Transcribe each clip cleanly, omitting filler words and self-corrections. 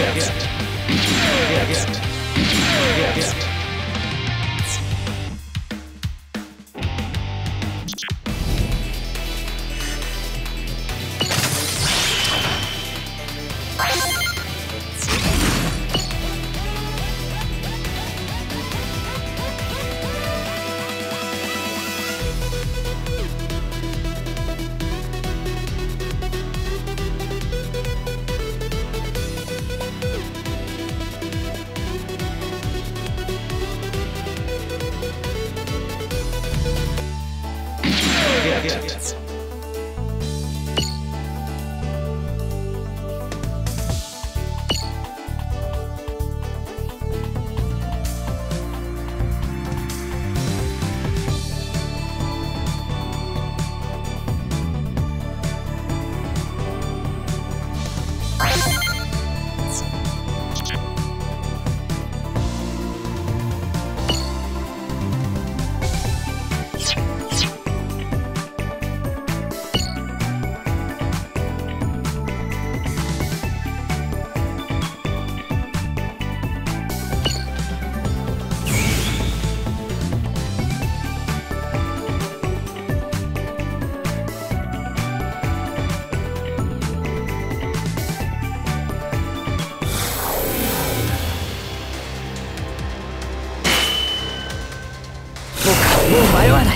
もう迷わない。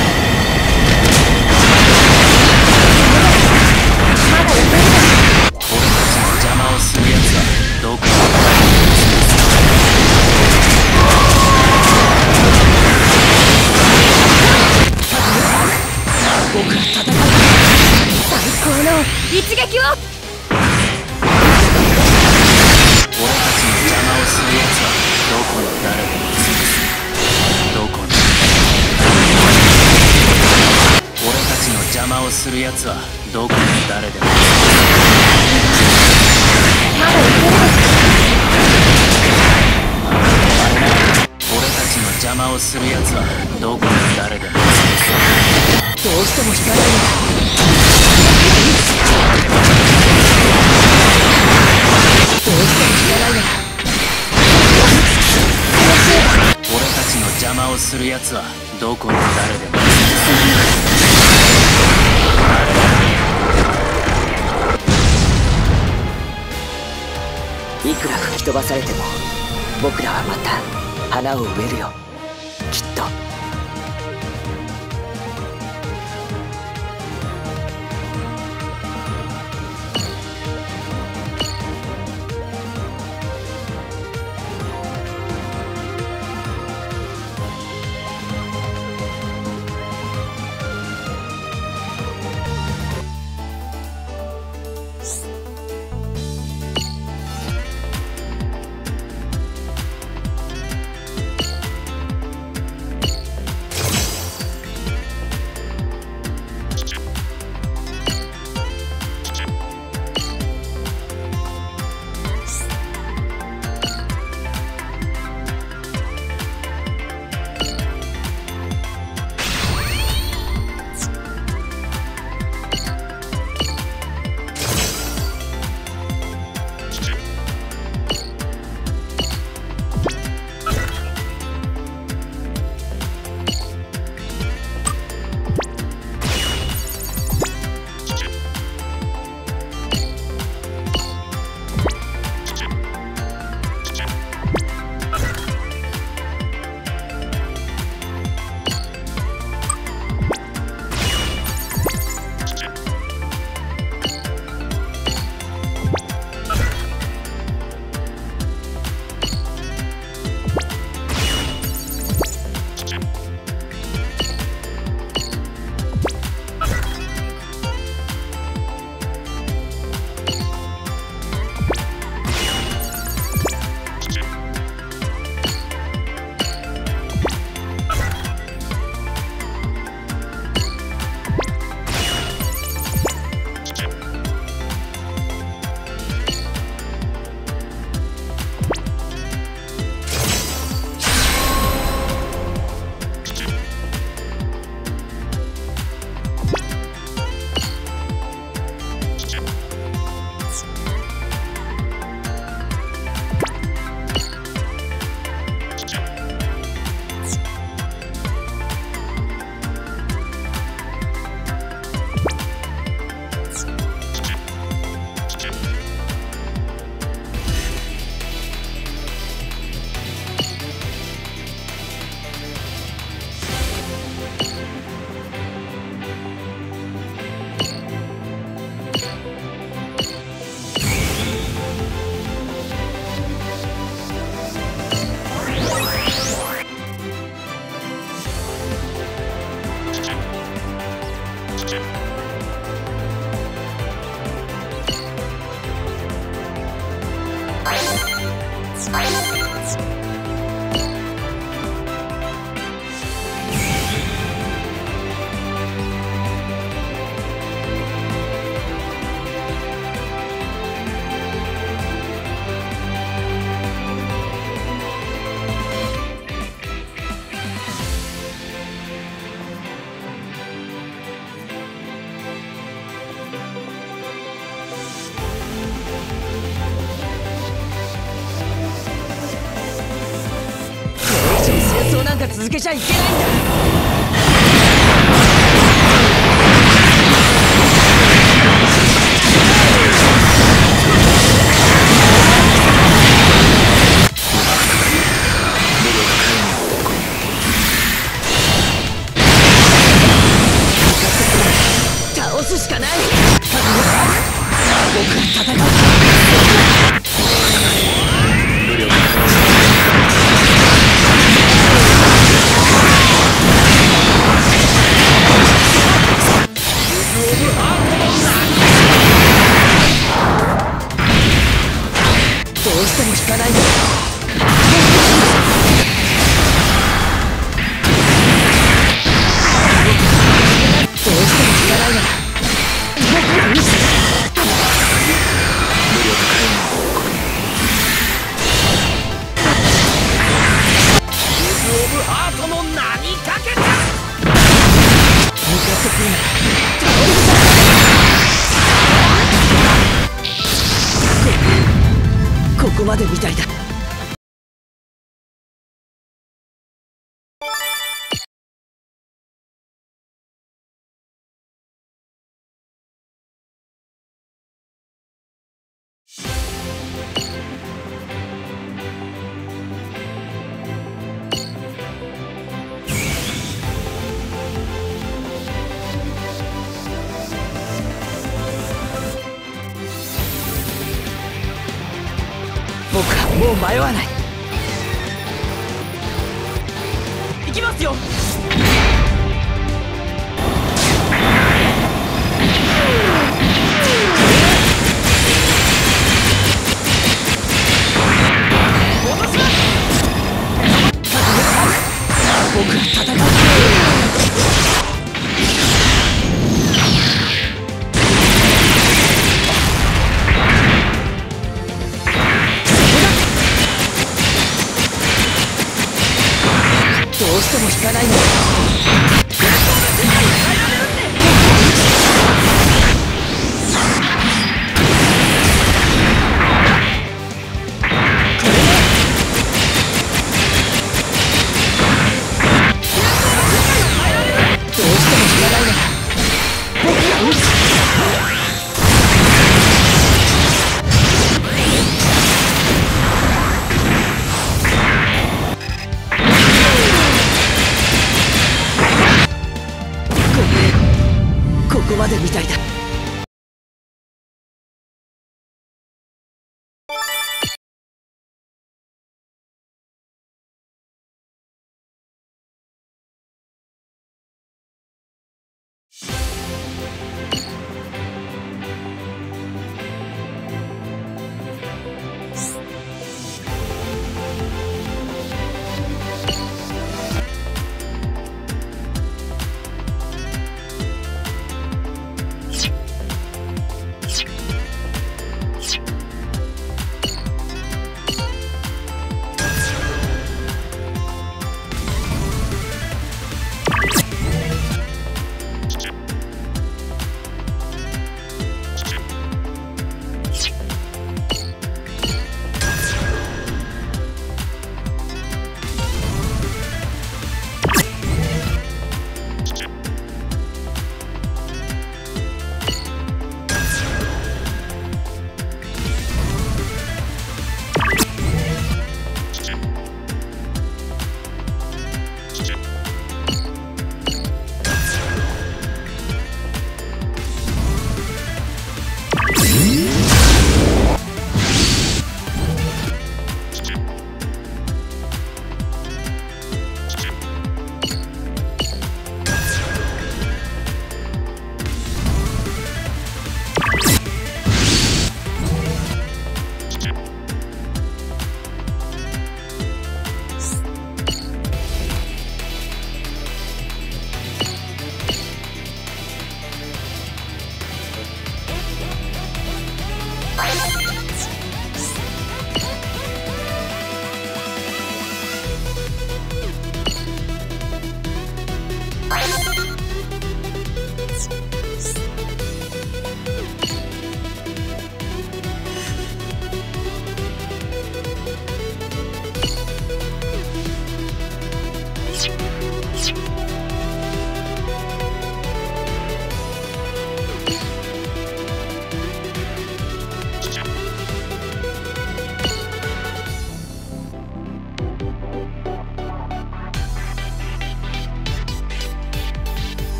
まだやめるな。 俺たちの邪魔をするやつはどこに僕が戦う最高の一撃を。 俺たちの邪魔をするやつはどこの誰でも潰す。どこの俺たちの邪魔をするやつはどこの誰でもまだいける。 俺たちの邪魔をするやつはどこの誰でもどうしても引かれるんだ。どうしても引かないんだ。 俺たちの邪魔をするやつはどこの誰でもいくら吹き飛ばされても僕らはまた花を植えるよ、きっと。 か続けちゃいけないんだ。倒すしかない。僕は戦う。どうしても引かないんだ。どうしても引かないなら僕は無視だ。ユーズ・オブ・ハートの名にかけた。向かってくるならここまでみたいだ。僕はもう迷わない。行きますよ。